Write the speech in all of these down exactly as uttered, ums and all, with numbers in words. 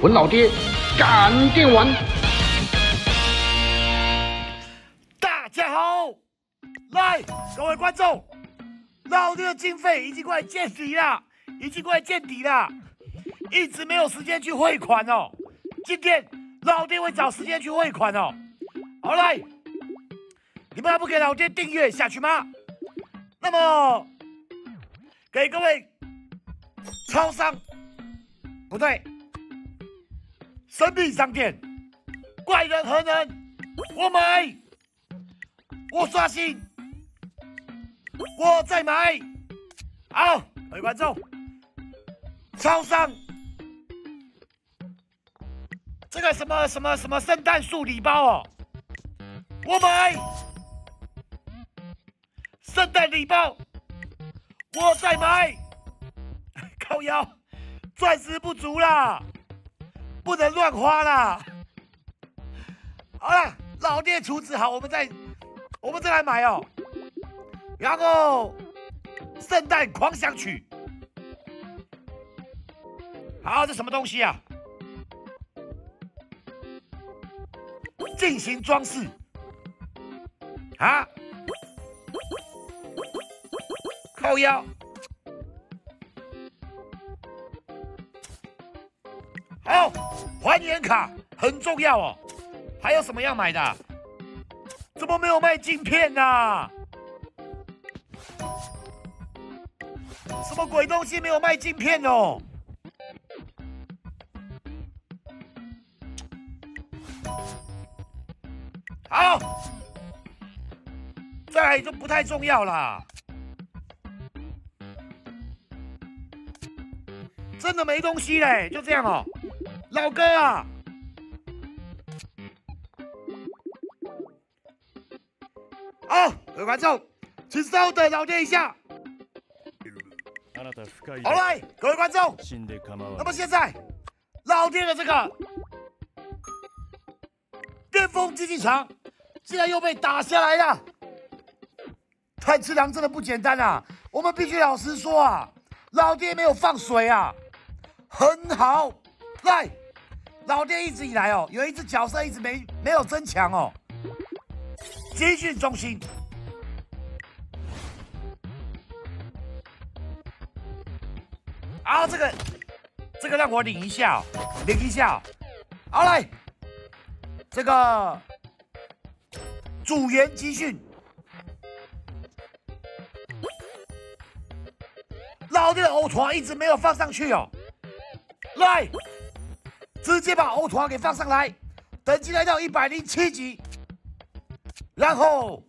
文老爹赶电玩。 大家好，来，各位观众，老爹的经费已经快见底了，已经快见底了，一直没有时间去汇款哦。今天老爹会找时间去汇款哦。好来，你们还不给老爹订阅下去吗？那么，给各位超商，不对，神秘商店，怪人何能？我买，我刷新，我再买。好，各位观众，超商这个什么什么什么圣诞树礼包哦，我买。圣诞礼包，我再买。靠腰，钻石不足啦，不能乱花啦。好了，老爹处置好，我们再我们再来买哦。然后，圣诞狂想曲，好，这什么东西啊？进行装饰啊？靠腰，好，还原卡很重要哦。还有什么要买的？怎么没有卖镜片呢、啊？什么鬼东西没有卖镜片哦？好，再来就不太重要啦。真的没东西嘞，就这样哦，老哥啊！好，各位观众，请稍等老爹一下。好来，各位观众，那么现在老爹的这个巅峰竞技场竟然又被打下来了，太次郎真的不简单啊！我们必须老实说啊，老爹没有放水啊。很好，来，老爹一直以来哦，有一只角色一直没没有增强哦。集训中心，好，这个这个让我领一下、哦，领一下、哦。好来，这个组员集训，老爹的欧团一直没有放上去哦。来，直接把欧团给放上来，等级来到一百零七级，然后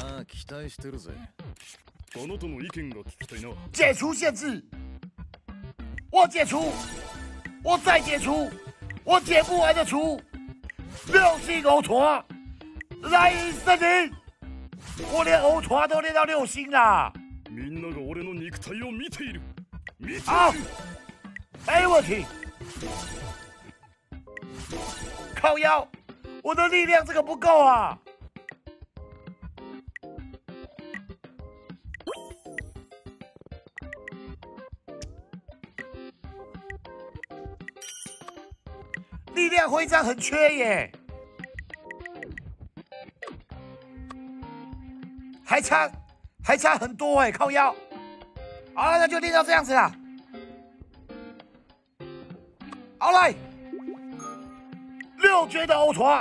解除限制，我解除，我再解除，我解不完的除，六星欧团，来森林，我连欧团都练到六星啦！好。没问题，靠腰，我的力量这个不够啊！力量徽章很缺耶，还差还差很多哎，靠腰。好了，那就练到这样子啦。好来，六绝的欧团，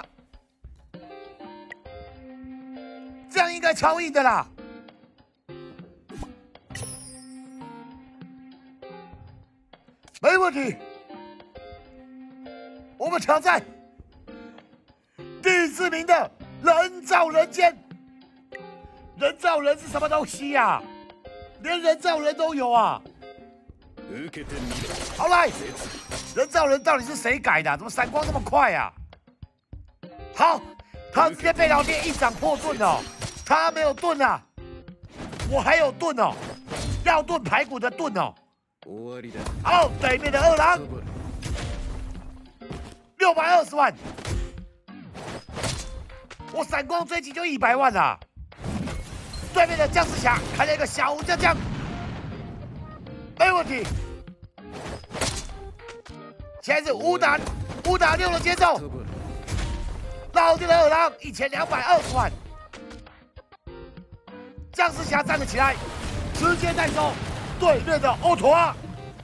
这样应该超硬的啦。没问题，我们挑战第四名的人造人间。人造人是什么东西呀、啊？连人造人都有啊！好来。人造人到底是谁改的、啊？怎么闪光这么快啊？好，他直接被老爹一掌破盾哦。他没有盾啊，我还有盾哦，要炖排骨的盾哦。好，对面的二郎，六百二十万，我闪光追击就一百万啦。对面的僵尸侠开了一个小武将将，没问题。 现在是五打五打六的节奏。老爹的二郎一千两百二十万，僵尸侠站了起来，直接带走对面的欧陀啊！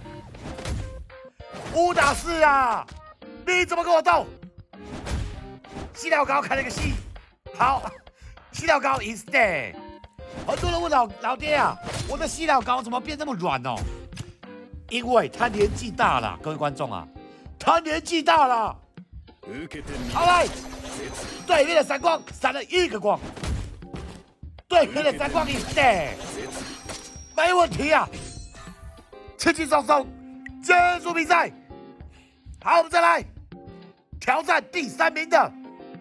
五打四啊！你怎么跟我斗？西料高开了个戏，好，西料高 is dead。很多人问老老爹啊，我的西料高怎么变这么软哦？因为他年纪大了，各位观众啊，他年纪大了。好来，对面的闪光闪了一个光，对面的闪光 is dead， 没问题啊，轻轻松松结束比赛。好，我们再来挑战第三名的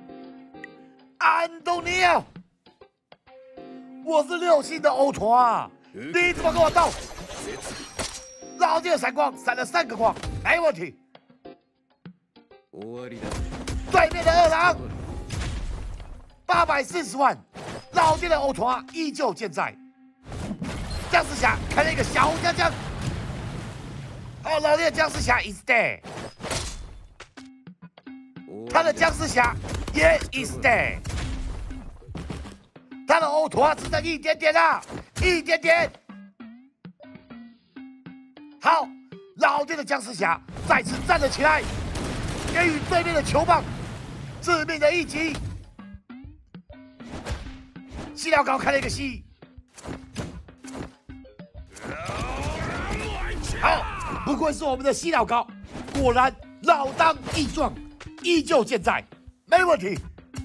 安东尼奥。我是六星的欧陀啊，你怎么跟我斗？老爹的闪光闪了三个光，没问题。对面的二郎八百四十万，老爹的欧陀啊依旧健在。僵尸侠开了一个小红将将，哦，老爹的僵尸侠 is dead。他的僵尸侠也 is dead， 他的欧陀只剩一点点啦，一点点。好，老爹的僵尸侠再次站了起来，给予对面的球棒致命的一击。西料高开了一个戏，好，不愧是我们的西料高，果然老当益壮。依旧健在，没问题。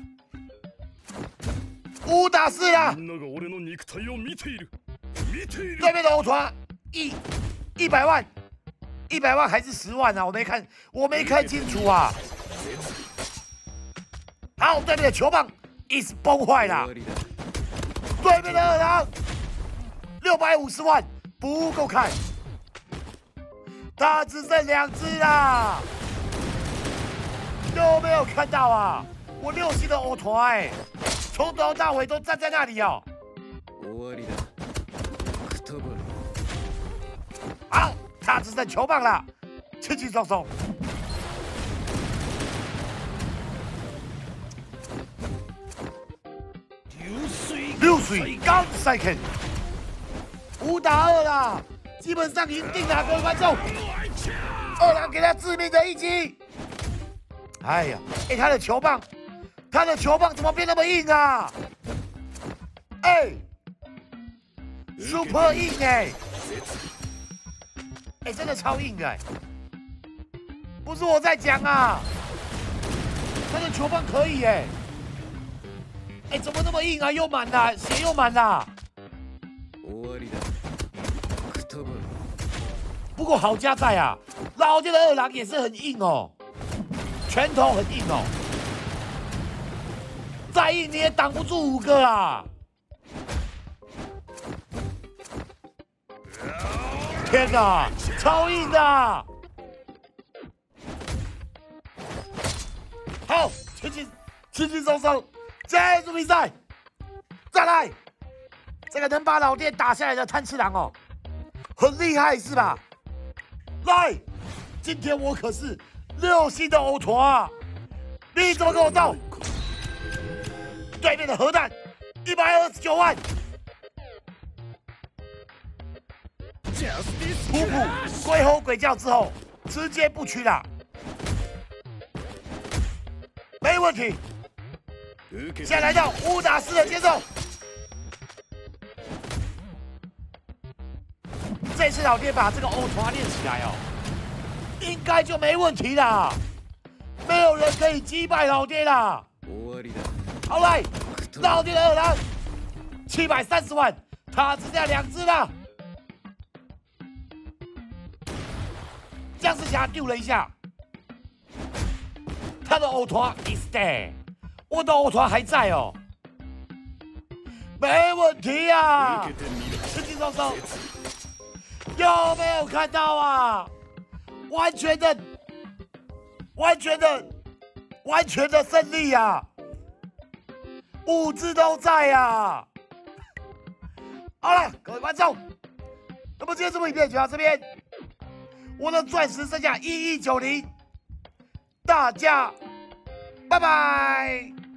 五打四啦！对面的欧团一一百万，一百万还是十万啊？我没看，我没看清楚啊。好，对面的球棒 is 崩坏了。对面的二郎六百五十万不够看，他只剩两只啦。有没有看到啊？我六星的欧团哎，从头到尾都站在那里哦。好，他只剩球棒了，轻轻松松。流水刚 second， 五打二啦，基本上赢定了，各位观众。二郎给他致命的一击。哎呀，哎，他的球棒，他的球棒怎么变那么硬啊？哎 ，super 硬哎，哎，真的超硬哎，不是我在讲啊，他的球棒可以哎，哎，怎么那么硬啊？又满了，血又满了。不过好家在啊，老爹的二郎也是很硬哦。拳头很硬哦，再硬你也挡不住五个啊！天哪，超硬的！好，轻轻轻轻松松结束比赛。再来，这个能把老爹打下来的贪吃狼哦，很厉害是吧？来，今天我可是。六星的欧团啊！你怎么跟我斗？对面的核弹一百二十九万，普普鬼吼鬼叫之后，直接不屈了，没问题。现在来到五打四的节奏，这次老爹把这个欧团练起来哦。应该就没问题啦，没有人可以击败老爹啦。好来，老爹的二郎七百三十万，他只剩下两只了。僵尸侠丢了一下，他的欧团 is dead， 我的欧团还在哦，没问题啊，轻轻松松，有没有看到啊？完全的、完全的、完全的胜利啊！五只都在啊！好了，各位观众，那么今天这部影片就到这边。我的钻石剩下一一九零， 大家拜拜。